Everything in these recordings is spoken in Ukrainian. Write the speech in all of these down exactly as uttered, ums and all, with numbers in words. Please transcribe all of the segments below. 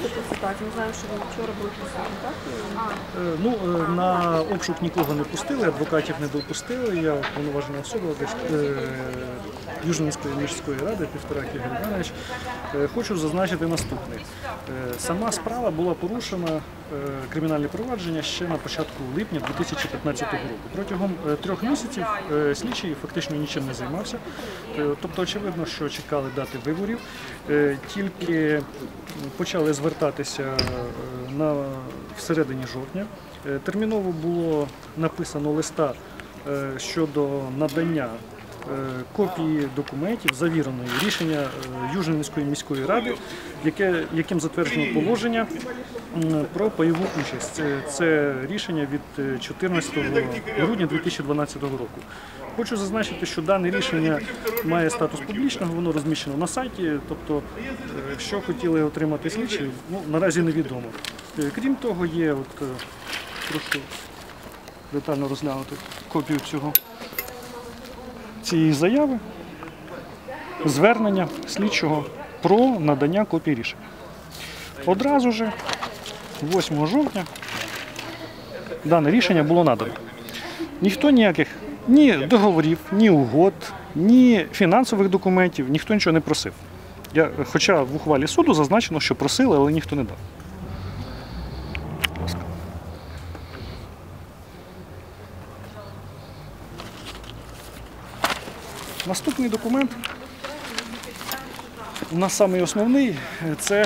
тут ситуація? Ми знаємо, що ви вчора були присутні, так? Е, Ну, е, на обшук нікого не пустили, адвокатів не допустили. Я повноважена особа десь е, Южненської міської ради, Півторак Ігор Іванович. Е, Хочу зазначити наступне. Е, Сама справа була порушена, е, кримінальне провадження ще на початку липня дві тисячі п'ятнадцятого року. Протягом е, трьох місяців е, слідчий фактично нічим не займався. Е, Тобто, очевидно, що чекали дати виборів. Е, Тільки почали звертатися е, на всередині жовтня. Е, Терміново було написано листа е, щодо надання е, копії документів, завіреної рішення е, Южненської міської ради, яке, яким затверджено положення м, про пайову участь. Це, це рішення від е, чотирнадцятого грудня дві тисячі дванадцятого року. Хочу зазначити, що дане рішення має статус публічного, воно розміщено на сайті, тобто, е, що хотіли отримати слідчі, ну, наразі невідомо. Е, Крім того, є, от, е, прошу детально розглянути копію цього, цієї заяви, звернення слідчого про надання копії рішення. Одразу ж, восьмого жовтня, дане рішення було надано. Ніхто ніяких ні договорів, ні угод, ні фінансових документів, ніхто нічого не просив. Я, хоча в ухвалі суду зазначено, що просили, але ніхто не дав. Будь ласка. Наступний документ, у нас самий основний, це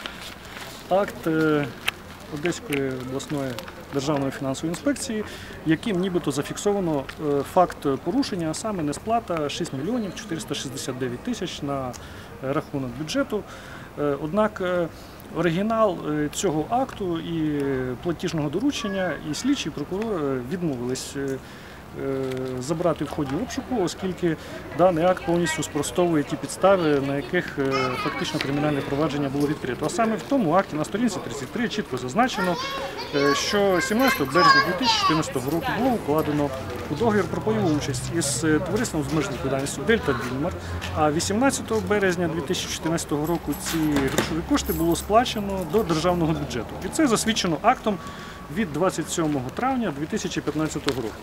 акт е, Одеської обласної державної фінансової інспекції, яким нібито зафіксовано е, факт порушення, а саме несплата шість мільйонів чотириста шістдесят дев'ять тисяч на рахунок бюджету. Е, Однак е, оригінал е, цього акту і платіжного доручення і слідчий прокурор е, відмовились е, е, забрати в ході обшуку, оскільки даний акт повністю спростовує ті підстави, на яких е, фактично кримінальне провадження було відкрито. А саме в тому акті на сторінці тридцять три чітко зазначено, е, що сімнадцятого березня дві тисячі чотирнадцятого року було укладено у договір про пайову участь із е, товариством з обмеженою відповідальністю Дельта Вільмар, а вісімнадцятого березня дві тисячі чотирнадцятого року ці грошові кошти було сплачено до державного бюджету. І це засвідчено актом від двадцять сьомого травня дві тисячі п'ятнадцятого року.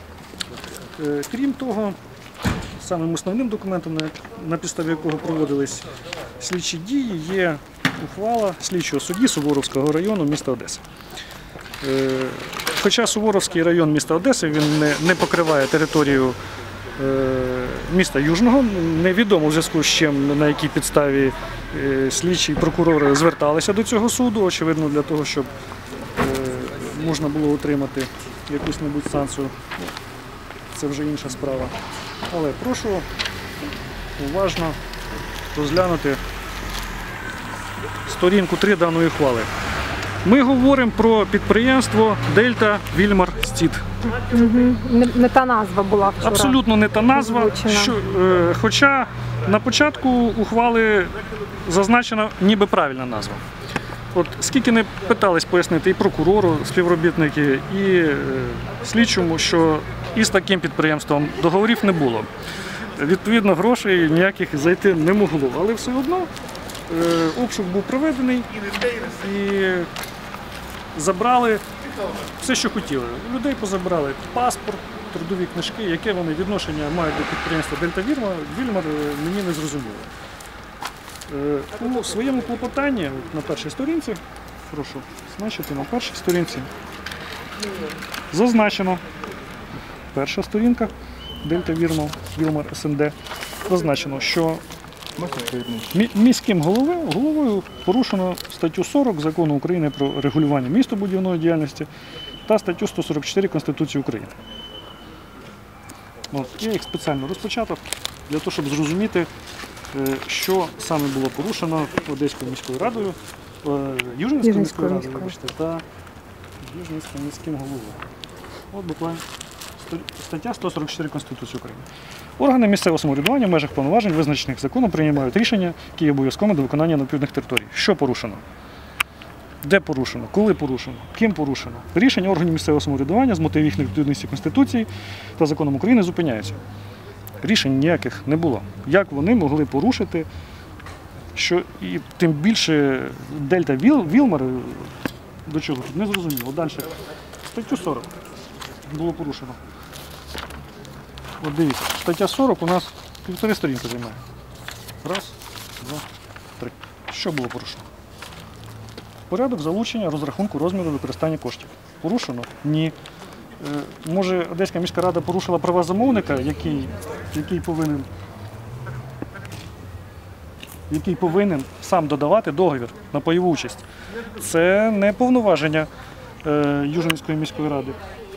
Е, Крім того, самим основним документом, на підставі якого проводились слідчі дії, є ухвала слідчого судді Суворовського району міста Одеси. Е, Хоча Суворовський район міста Одеси він не, не покриває територію е, міста Южного, невідомо в зв'язку з чим, на якій підставі е, слідчі і прокурори зверталися до цього суду, очевидно для того, щоб е, можна було отримати якусь-небудь санкцію. Це вже інша справа. Але прошу уважно розглянути сторінку три даної ухвали. Ми говоримо про підприємство Дельта Вільмар Стіт. Угу. Не, не та назва була вчора. Абсолютно не та назва. Що, е, хоча на початку ухвали зазначена ніби правильна назва. От скільки не питались пояснити і прокурору, співробітники, і е, слідчому, що із таким підприємством договорів не було. Відповідно, грошей ніяких зайти не могло. Але все одно е, обшук був проведений і забрали все, що хотіли. У людей позабрали паспорт, трудові книжки, яке вони відношення мають до підприємства Дельта Вільмар, мені не зрозуміло. У своєму клопотанні на першій сторінці, прошу значити на першій сторінці, зазначено, перша сторінка Дельта Вільмар ес ен де, зазначено, що міським головою, головою порушено статтю сорок Закону України про регулювання містобудівної діяльності та статтю сто сорок чотири Конституції України. От, я їх спеціально розпочаток для того, щоб зрозуміти, що саме було порушено Одеською міською радою, Южненською міською радою, вибачте, та Южненським міським головою. От буквально стаття сто сорок чотири Конституції України. Органи місцевого самоврядування в межах повноважень, визначених законом, приймають рішення, які є обов'язковими до виконання необхідних територій. Що порушено? Де порушено? Коли порушено? Ким порушено? Рішення органів місцевого самоврядування з мотивів їх невідповідності Конституції та законом України зупиняються. Рішень ніяких не було. Як вони могли порушити що і тим більше Дельта Віл, Вілмар, до чого тут не зрозуміло. Далі. Статтю сорок було порушено. От дивіться, стаття сорок у нас півтори сторінки займає. Раз, два, три. Що було порушено? Порядок залучення, розрахунку розміру використання коштів. Порушено? Ні. Е, може, Одеська міська рада порушила права замовника, який, який повинен який повинен сам додавати договір на пайову участь. Це не повноваження е, Южненської міської ради.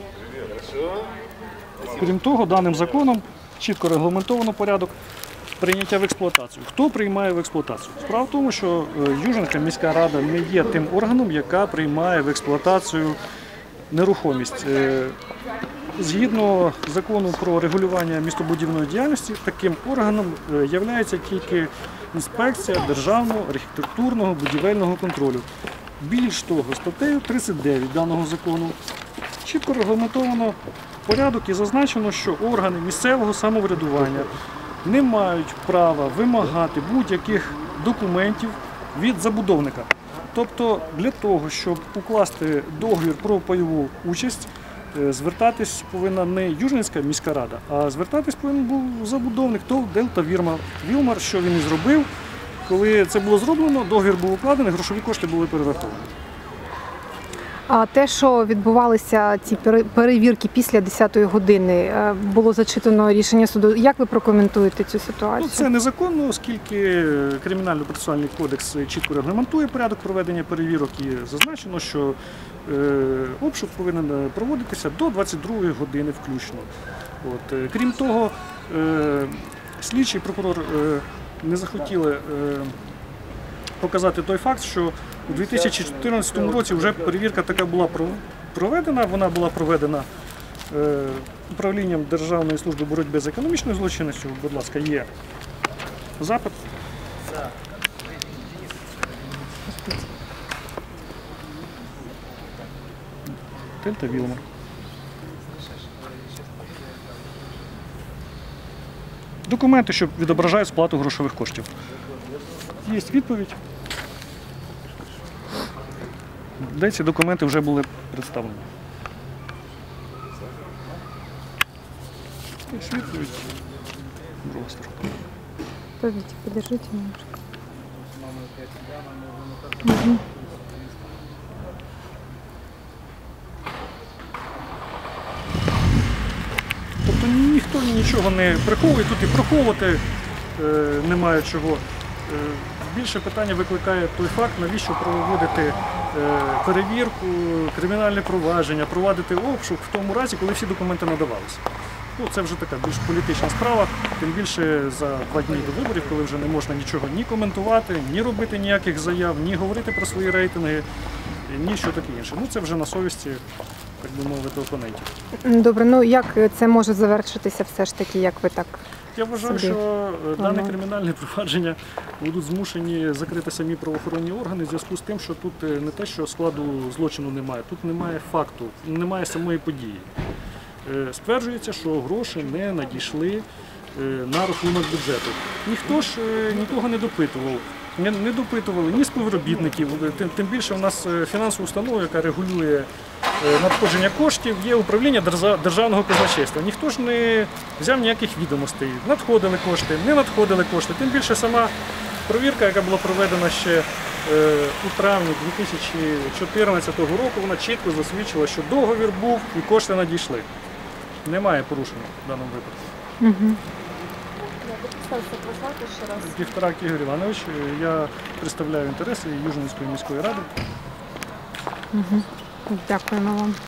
Крім того, даним законом чітко регламентовано порядок прийняття в експлуатацію. Хто приймає в експлуатацію? Справа в тому, що Южненська міська рада не є тим органом, яка приймає в експлуатацію нерухомість. Згідно закону про регулювання містобудівної діяльності, таким органом є тільки інспекція державного архітектурного будівельного контролю. Більш того, статтею тридцять дев'ять даного закону чітко регламентовано порядок і зазначено, що органи місцевого самоврядування не мають права вимагати будь-яких документів від забудовника. Тобто для того, щоб укласти договір про пайову участь, звертатись повинна не Южненська міська рада, а звертатись повинен був забудовник ТОВ Дельта Вілмар, що він і зробив. Коли це було зроблено, договір був укладений, грошові кошти були перераховані. А те, що відбувалися ці пере- перевірки після десятої години, е, було зачитано рішення суду. Як ви прокоментуєте цю ситуацію? Ну, це незаконно, оскільки Кримінально-процесуальний кодекс чітко регламентує порядок проведення перевірок і зазначено, що е, обшук повинен проводитися до двадцять другої години включно. От, е, крім того, е, слідчий прокурор е, не захотіли е, показати той факт, що у дві тисячі чотирнадцятому році вже перевірка така була проведена, вона була проведена е, управлінням Державної служби боротьби з економічною злочинністю. Будь ласка, є запит. Дельта Вілмар. Документи, що відображають сплату грошових коштів. Є відповідь. Де ці документи вже були представлені. Ось відповідь. Друга сторона. Подождите, подержите немножко. Тобто ніхто нічого не приховує, тут і приховувати е, немає чого. Е, більше питання викликає той факт, навіщо проводити е, перевірку, кримінальне провадження, проводити обшук в тому разі, коли всі документи надавалися. Ну, це вже така більш політична справа, тим більше за два дні до виборів, коли вже не можна нічого ні коментувати, ні робити ніяких заяв, ні говорити про свої рейтинги, ні що таке інше. Ну, це вже на совісті, так би мовити, опонентів. Добре, ну як це може завершитися все ж таки, як ви так? Я вважаю, Собі. що дане Ага. кримінальне провадження будуть змушені закрити самі правоохоронні органи в зв'язку з тим, що тут не те, що складу злочину немає, тут немає факту, немає самої події. Е, Стверджується, що гроші не надійшли е, на рахунок бюджету. Ніхто ж е, нікого не допитував. Не, не допитували ні співробітників, тим, тим більше у нас е, фінансова установа, яка регулює е, надходження коштів, є управління держа- державного казначейства. Ніхто ж не взяв ніяких відомостей. Надходили кошти, не надходили кошти. Тим більше сама провірка, яка була проведена ще е, у травні дві тисячі чотирнадцятого року, вона чітко засвідчила, що договір був і кошти надійшли. Немає порушення в даному випадку. Угу. Півторак Ігор Іванович, я представляю інтереси Южненської міської ради. Угу. Дякуємо вам.